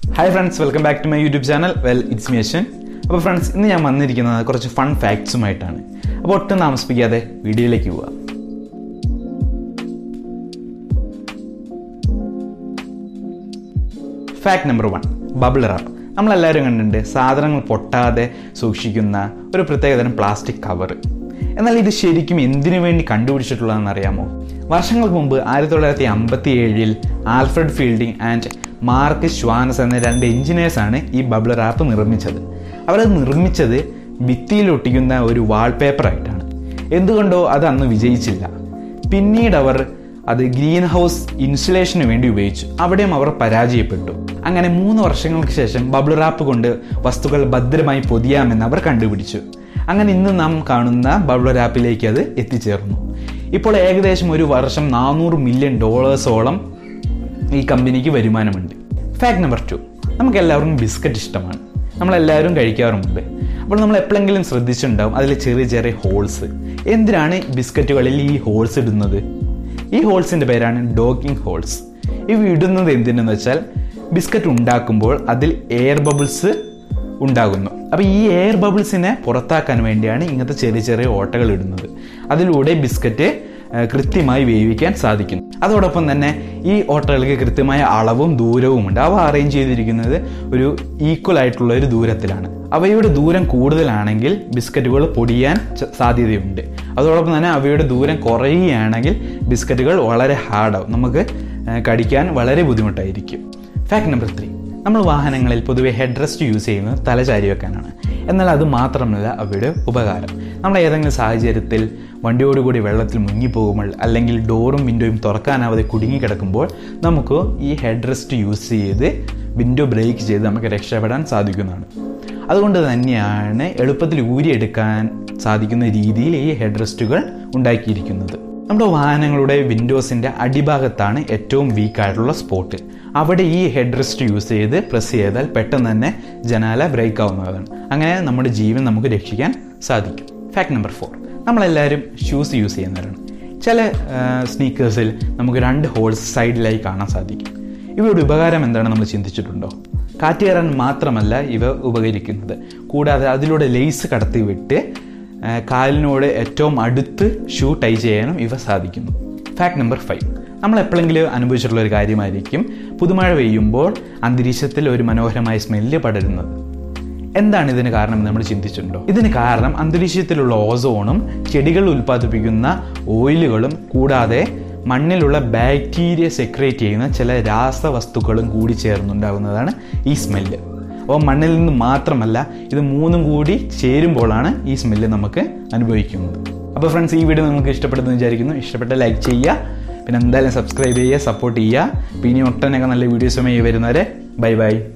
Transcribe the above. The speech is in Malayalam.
Hi friends, welcome back to my YouTube channel. Well, it's me Ashan. അപ്പോൾ ഫ്രണ്ട്സ്, ഇന്ന് ഞാൻ വന്നിരിക്കുന്നത് കുറച്ച് ഫൺ ഫാക്ട്സുമായിട്ടാണ്. അപ്പോൾ ഒട്ടും താമസിപ്പിക്കാതെ വീഡിയോയിലേക്ക് പോവാം. Fact number 1, bubble wrap. നമ്മളെല്ലാവരും കണ്ടിട്ടുണ്ട് സാധനങ്ങൾ പൊട്ടാതെ സൂക്ഷിക്കുന്ന ഒരു പ്രത്യേകതരം പ്ലാസ്റ്റിക് കവർ. എന്നാൽ ഇത് ശരിക്കും എന്തിനു വേണ്ടി കണ്ടുപിടിച്ചിട്ടുള്ളതെന്ന് അറിയാമോ? വർഷങ്ങൾക്ക് മുമ്പ് 1957 Alfred Fielding and Marc Chavannes എന്ന 2 എഞ്ചിനീയേഴ്സാണ് ഈ ബബിൾ റാപ്പ് നിർമ്മിച്ചത്. അവരത് നിർമ്മിച്ചത് ഭിത്തിയിലൊട്ടിക്കുന്ന ഒരു വാൾപേപ്പറായിട്ടാണ്. എന്തുകൊണ്ടോ അത് അന്ന് വിജയിച്ചില്ല. പിന്നീട് അവർ അത് ഗ്രീൻ ഹൗസ് ഇൻസുലേഷന് വേണ്ടി ഉപയോഗിച്ചു. അവിടെയും അവർ പരാജയപ്പെട്ടു. അങ്ങനെ 3 വർഷങ്ങൾക്ക് ശേഷം ബബിൾ റാപ്പ് കൊണ്ട് വസ്തുക്കൾ ഭദ്രമായി പൊതിയാമെന്ന് അവർ കണ്ടുപിടിച്ചു. അങ്ങനെ ഇന്ന് നാം കാണുന്ന ബബിൾ റാപ്പിലേക്ക് അത് എത്തിച്ചേർന്നു. ഇപ്പോൾ ഏകദേശം ഒരു വർഷം $400 മില്യൺ ഈ കമ്പനിക്ക് വരുമാനമുണ്ട്. ഫാക്ട് നമ്പർ 2, നമുക്ക് എല്ലാവർക്കും ബിസ്ക്കറ്റ് ഇഷ്ടമാണ്. നമ്മളെല്ലാവരും കഴിക്കാറുമുണ്ട്. അപ്പോൾ നമ്മൾ എപ്പോഴെങ്കിലും ശ്രദ്ധിച്ചിട്ടുണ്ടാവും അതിൽ ചെറിയ ചെറിയ ഹോൾസ്. എന്തിനാണ് ബിസ്ക്കറ്റുകളിൽ ഈ ഹോൾസ് ഇടുന്നത്? ഈ ഹോൾസിൻ്റെ പേരാണ് ഡോക്കിംഗ് ഹോൾസ്. ഇവ ഇടുന്നത് എന്തിനെന്ന് വെച്ചാൽ ബിസ്ക്കറ്റ് ഉണ്ടാക്കുമ്പോൾ അതിൽ എയർ ബബിൾസ് ഉണ്ടാകുന്നു. അപ്പോൾ ഈ എയർ ബബിൾസിനെ പുറത്താക്കാൻ വേണ്ടിയാണ് ഇങ്ങനത്തെ ചെറിയ ചെറിയ ഓട്ടകൾ ഇടുന്നത്. അതിലൂടെ ബിസ്ക്കറ്റ് കൃത്യമായി വേവിക്കാൻ സാധിക്കുന്നു. അതോടൊപ്പം തന്നെ ഈ ഓട്ടകൾക്ക് കൃത്യമായ അളവും ദൂരവുമുണ്ട്. അവ അറേഞ്ച് ചെയ്തിരിക്കുന്നത് ഒരു ഈക്വൽ ആയിട്ടുള്ള ഒരു ദൂരത്തിലാണ്. അവയുടെ ദൂരം കൂടുതലാണെങ്കിൽ ബിസ്ക്കറ്റുകൾ പൊടിയാൻ സാധ്യതയുണ്ട്. അതോടൊപ്പം തന്നെ അവയുടെ ദൂരം കുറയുകയാണെങ്കിൽ ബിസ്ക്കറ്റുകൾ വളരെ ഹാർഡാവും, നമുക്ക് കടിക്കാൻ വളരെ ബുദ്ധിമുട്ടായിരിക്കും. ഫാക്ട് നമ്പർ 3, നമ്മൾ വാഹനങ്ങളിൽ പൊതുവെ ഹെഡ് റെസ്റ്റ് യൂസ് ചെയ്യുന്നത് തലചാരി വെക്കാനാണ്. എന്നാൽ അത് മാത്രമല്ല അവയുടെ ഉപകാരം. നമ്മൾ ഏതെങ്കിലും സാഹചര്യത്തിൽ വണ്ടിയോടുകൂടി വെള്ളത്തിൽ മുങ്ങിപ്പോകുമ്പോൾ അല്ലെങ്കിൽ ഡോറും വിൻഡോയും തുറക്കാനാവാതെ കുടുങ്ങിക്കിടക്കുമ്പോൾ നമുക്ക് ഈ ഹെഡ് റെസ്റ്റ് യൂസ് ചെയ്ത് വിൻഡോ ബ്രേക്ക് ചെയ്ത് നമുക്ക് രക്ഷപ്പെടാൻ സാധിക്കുന്നതാണ്. അതുകൊണ്ട് തന്നെയാണ് എളുപ്പത്തിൽ ഊരിയെടുക്കാൻ സാധിക്കുന്ന രീതിയിൽ ഈ ഹെഡ് റെസ്റ്റുകൾ ഉണ്ടാക്കിയിരിക്കുന്നത്. നമ്മുടെ വാഹനങ്ങളുടെ വിൻഡോസിൻ്റെ അടിഭാഗത്താണ് ഏറ്റവും വീക്കായിട്ടുള്ള സ്പോട്ട്. അവിടെ ഈ ഹെഡ് റെസ്റ്റ് യൂസ് ചെയ്ത് പ്രസ് ചെയ്താൽ പെട്ടെന്ന് തന്നെ ജനാല ബ്രേക്ക് ആവുന്നതാണ്. അങ്ങനെ നമ്മുടെ ജീവൻ നമുക്ക് രക്ഷിക്കാൻ സാധിക്കും. ഫാക്ട് നമ്പർ 4, നമ്മളെല്ലാവരും ഷൂസ് യൂസ് ചെയ്യുന്നവരാണ്. ചില സ്നീക്കേഴ്സിൽ നമുക്ക് 2 ഹോൾസ് സൈഡിലായി കാണാൻ സാധിക്കും. ഇവയുടെ ഉപകാരം എന്താണ് നമ്മൾ ചിന്തിച്ചിട്ടുണ്ടോ? കാറ്റ് കയറാൻ മാത്രമല്ല ഇവ ഉപകരിക്കുന്നത്, കൂടാതെ അതിലൂടെ ലേസ് കടത്തി വിട്ട് കാലിനോട് ഏറ്റവും അടുത്ത് ഷൂ ടൈ ചെയ്യാനും ഇവ സാധിക്കുന്നു. ഫാക്ട് നമ്പർ 5, നമ്മൾ എപ്പോഴെങ്കിലും അനുഭവിച്ചിട്ടുള്ള ഒരു കാര്യമായിരിക്കും പുതുമഴ പെയ്യുമ്പോൾ അന്തരീക്ഷത്തിൽ ഒരു മനോഹരമായ സ്മെല്ല് പടരുന്നത്. എന്താണ് ഇതിന് കാരണം എന്ന് നമ്മൾ ചിന്തിച്ചിട്ടുണ്ടോ? ഇതിന് കാരണം അന്തരീക്ഷത്തിലുള്ള ഓസോണും ചെടികൾ ഉൽപ്പാദിപ്പിക്കുന്ന ഓയിലുകളും കൂടാതെ മണ്ണിലുള്ള ബാക്ടീരിയ സെക്രേറ്റ് ചെയ്യുന്ന ചില രാസവസ്തുക്കളും കൂടി ചേർന്നുണ്ടാകുന്നതാണ് ഈ സ്മെല്ല്. അപ്പോൾ മണ്ണിൽ നിന്ന് മാത്രമല്ല, ഇത് 3ഉം കൂടി ചേരുമ്പോഴാണ് ഈ സ്മെല്ല് നമുക്ക് അനുഭവിക്കുന്നത്. അപ്പോൾ ഫ്രണ്ട്സ്, ഈ വീഡിയോ നിങ്ങൾക്ക് ഇഷ്ടപ്പെടുമെന്ന് വിചാരിക്കുന്നു. ഇഷ്ടപ്പെട്ട ലൈക്ക് ചെയ്യുക, പിന്നെ എന്തായാലും സബ്സ്ക്രൈബ് ചെയ്യുക, സപ്പോർട്ട് ചെയ്യുക. പിന്നെ ഒട്ടനേകം നല്ല വീഡിയോസുമായി വരുന്നവരെ ബൈ ബൈ.